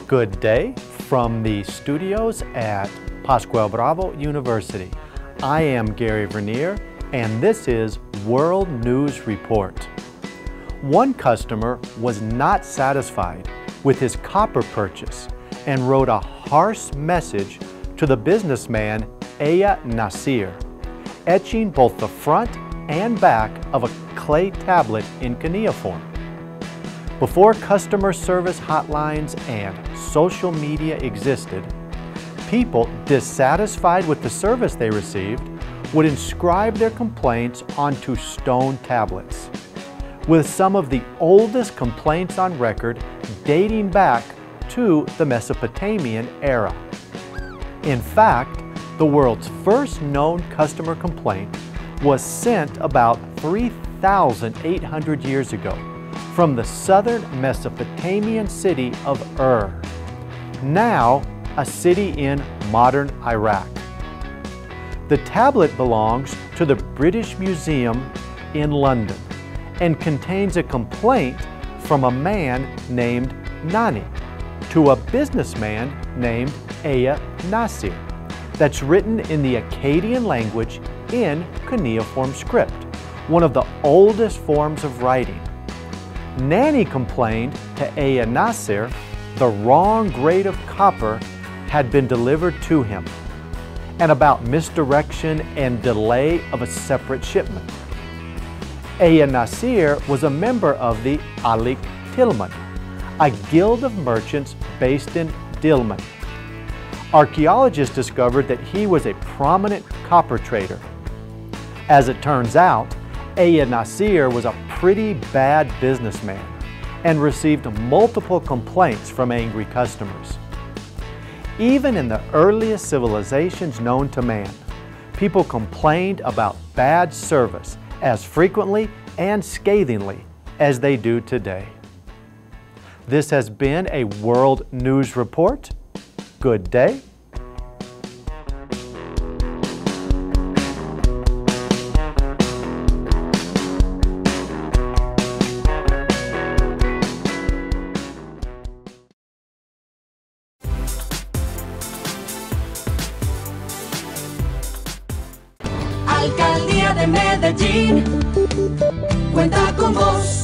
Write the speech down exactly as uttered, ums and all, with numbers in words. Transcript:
Good day from the studios at Pascual Bravo University. I am Gary Vernier, and this is World News Report. One customer was not satisfied with his copper purchase and wrote a harsh message to the businessman Aya Nasir, etching both the front and back of a clay tablet in cuneiform. Before customer service hotlines and social media existed, people dissatisfied with the service they received would inscribe their complaints onto stone tablets, with some of the oldest complaints on record dating back to the Mesopotamian era. In fact, the world's first known customer complaint was sent about three thousand eight hundred years ago from the southern Mesopotamian city of Ur, now a city in modern Iraq. The tablet belongs to the British Museum in London and contains a complaint from a man named Nani to a businessman named Aya Nasir that's written in the Akkadian language in cuneiform script, one of the oldest forms of writing. Nani complained to Aya Nasir the wrong grade of copper had been delivered to him, and about misdirection and delay of a separate shipment. Aya Nasir was a member of the Alik Tilman, a guild of merchants based in Dilmun. Archaeologists discovered that he was a prominent copper trader. As it turns out, Aya Nasir was a pretty bad businessman and received multiple complaints from angry customers. Even in the earliest civilizations known to man, people complained about bad service as frequently and scathingly as they do today. This has been a World News Report. Good day. Alcaldía de Medellín cuenta con vos.